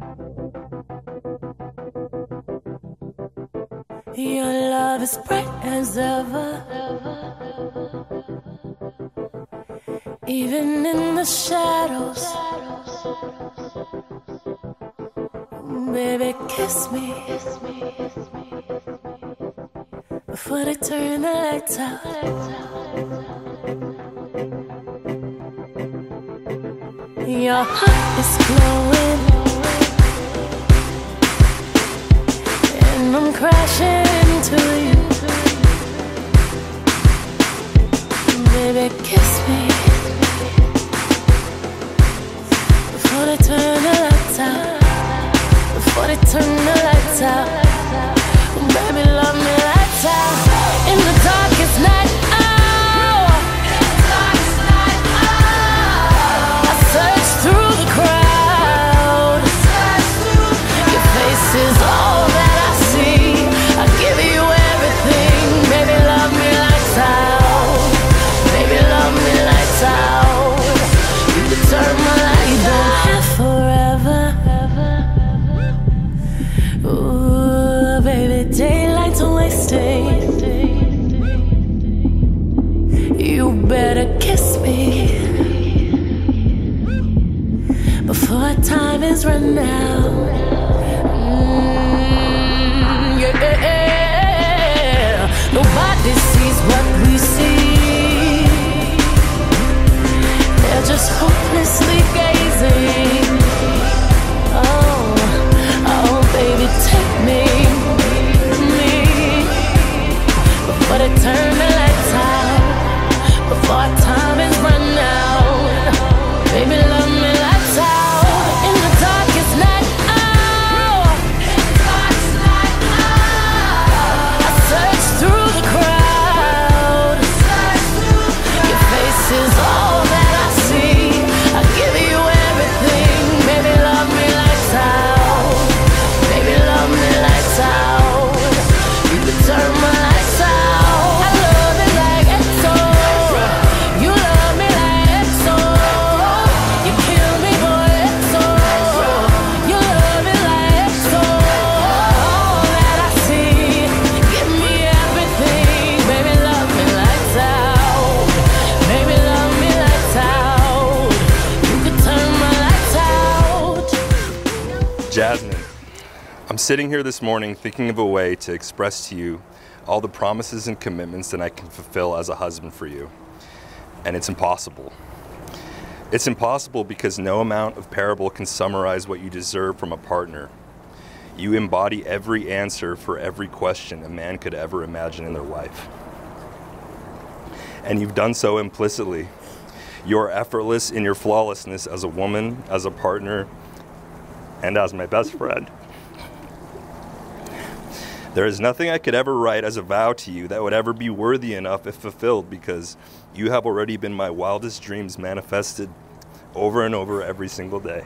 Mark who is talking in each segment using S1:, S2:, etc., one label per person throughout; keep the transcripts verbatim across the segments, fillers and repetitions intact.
S1: Your love is bright as ever, even in the shadows. Baby, kiss me before they turn the lights out. Your heart is glowing, and I'm crashing into you. Baby, kiss me before they turn the lights out. Before they turn the lights out. Baby, love me lights out. In the darkest night, oh, in the darkest night, oh, I search through the crowd. Search through the crowd. Your face is all that I see. I give you everything. Baby, love me lights out. Baby, love me lights out. You can turn my lights down forever. Ooh, baby, daylight's wasting. You better kiss me before time is run out. Mm, yeah. Nobody sees what we see. They're just hopelessly gazing. Oh, oh, baby, take me, me, before they turn the lights out, before our time is run out. Baby, love me lights out. In the darkest night, oh, in the darkest night, oh, I search through the crowd. Search through the crowd. Your face is all that I see. I give you everything. Baby, love me lights out. Baby, love me lights out. You can turn my lights out. I love it like X O. You love me like X O. You kill me, boy, X O. You love me like X O. All that I see. Give me everything. Baby, love me lights out. Baby, love me lights out. You can turn my lights out.
S2: Jasmine, I'm sitting here this morning thinking of a way to express to you all the promises and commitments that I can fulfill as a husband for you. And it's impossible. It's impossible because no amount of parable can summarize what you deserve from a partner. You embody every answer for every question a man could ever imagine in their wife. And you've done so implicitly. You're effortless in your flawlessness as a woman, as a partner, and as my best friend. There is nothing I could ever write as a vow to you that would ever be worthy enough if fulfilled, because you have already been my wildest dreams manifested over and over every single day.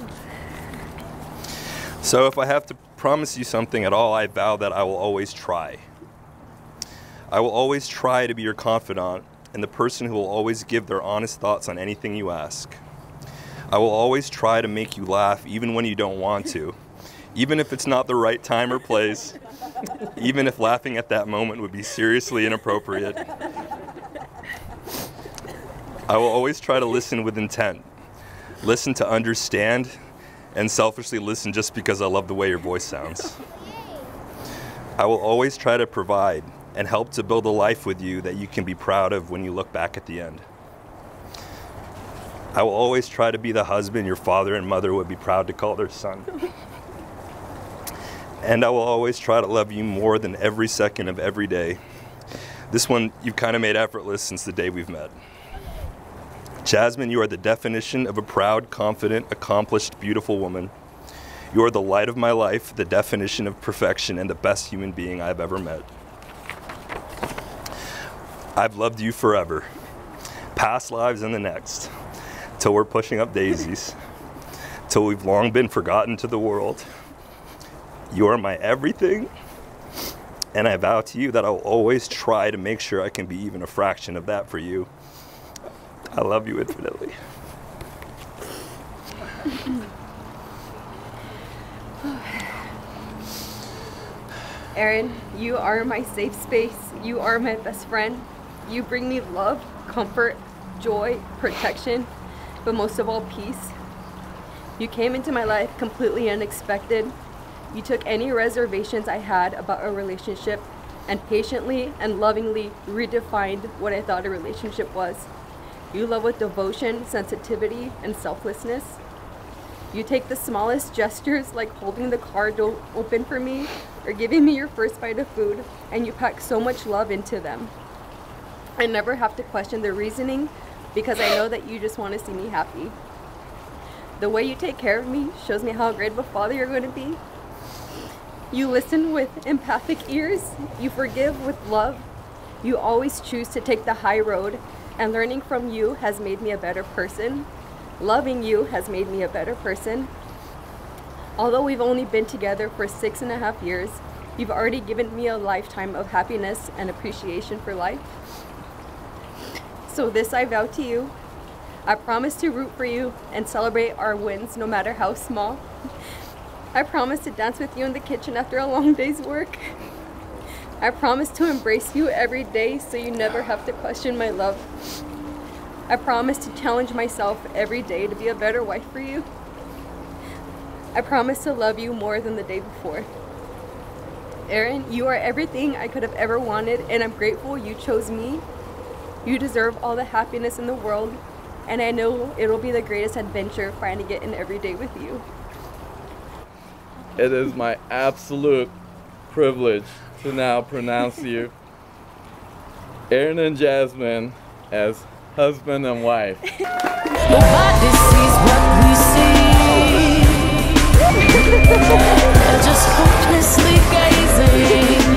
S2: So if I have to promise you something at all, I vow that I will always try. I will always try to be your confidant and the person who will always give their honest thoughts on anything you ask. I will always try to make you laugh even when you don't want to, even if it's not the right time or place, even if laughing at that moment would be seriously inappropriate. I will always try to listen with intent, listen to understand, and selfishly listen just because I love the way your voice sounds. I will always try to provide and help to build a life with you that you can be proud of when you look back at the end. I will always try to be the husband your father and mother would be proud to call their son. And I will always try to love you more than every second of every day. This one you've kind of made effortless since the day we've met. Jasmine, you are the definition of a proud, confident, accomplished, beautiful woman. You are the light of my life, the definition of perfection, and the best human being I've ever met. I've loved you forever, past lives and the next, till we're pushing up daisies, till we've long been forgotten to the world. You are my everything, and I vow to you that I'll always try to make sure I can be even a fraction of that for you. I love you infinitely.
S3: Aaron, you are my safe space. You are my best friend. You bring me love, comfort, joy, protection, but most of all, peace. You came into my life completely unexpected. You took any reservations I had about a relationship and patiently and lovingly redefined what I thought a relationship was. You love with devotion, sensitivity, and selflessness. You take the smallest gestures, like holding the car door open for me or giving me your first bite of food, and you pack so much love into them. I never have to question their reasoning because I know that you just want to see me happy. The way you take care of me shows me how great of a father you're going to be. You listen with empathic ears. You forgive with love. You always choose to take the high road, and learning from you has made me a better person. Loving you has made me a better person. Although we've only been together for six and a half years, you've already given me a lifetime of happiness and appreciation for life. So this I vow to you. I promise to root for you and celebrate our wins no matter how small. I promise to dance with you in the kitchen after a long day's work. I promise to embrace you every day so you never have to question my love. I promise to challenge myself every day to be a better wife for you. I promise to love you more than the day before. Aaron, you are everything I could have ever wanted, and I'm grateful you chose me. You deserve all the happiness in the world, and I know it'll be the greatest adventure finding it in every day with you.
S4: It is my absolute privilege to now pronounce you, Aaron and Jasmine, as husband and wife.
S1: Nobody sees what we see. They're just hopelessly gazing.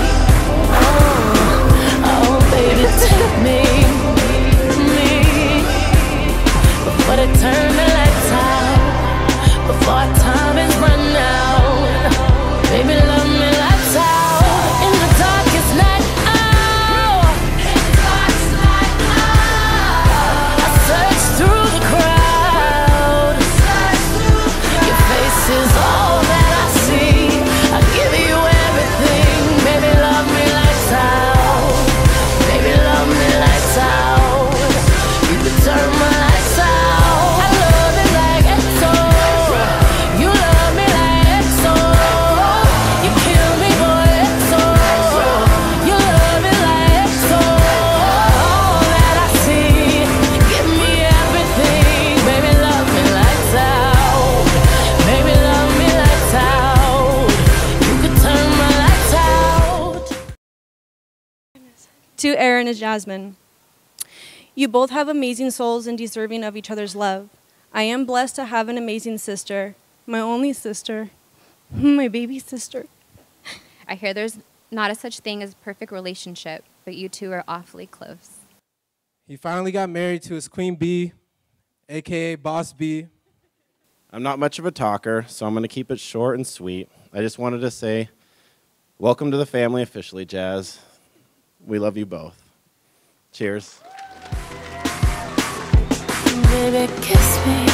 S1: Oh, oh, baby, take me, me. Before they turn the lights out, before our time is run out, baby, love me lights out in the darkest night. Oh, in the darkest night. Oh, I search through the crowd. Your face is all that I see. I give you everything, baby, love me lights out. Baby, love me lights out. You can turn my lights out. I love it like X O. You love me like X O. You kill me, boy, X O. You love me like X O. All that I see, give me everything, baby, love me lights out. Baby, love me lights out. You can turn my lights out.
S5: To Aaron and Jasmine, you both have amazing souls and deserving of each other's love. I am blessed to have an amazing sister, my only sister, my baby sister.
S6: I hear there's not a such thing as a perfect relationship, but you two are awfully close.
S7: He finally got married to his queen bee, A K A Boss B.
S8: I'm not much of a talker, so I'm going to keep it short and sweet. I just wanted to say, welcome to the family officially, Jazz. We love you both. Cheers.
S1: Baby, kiss me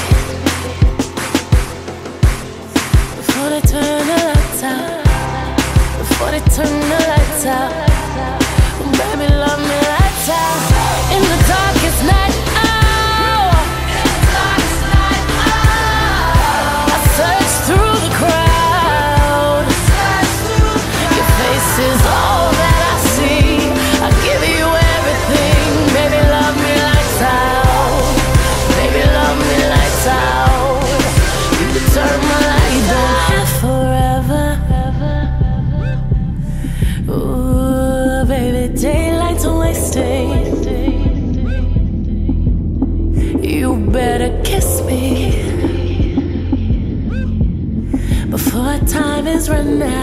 S1: before they turn the lights out. Before they turn the lights out. Baby, love me lights out in the darkest night. Oh, in the darkest night. Oh, I search through the crowd. Your face is all that I see. I give you everything, baby, love me lights out. Baby, love me lights out. You can turn my lights out forever. Ooh, baby, daylight's wasted. You better kiss me before time is run out.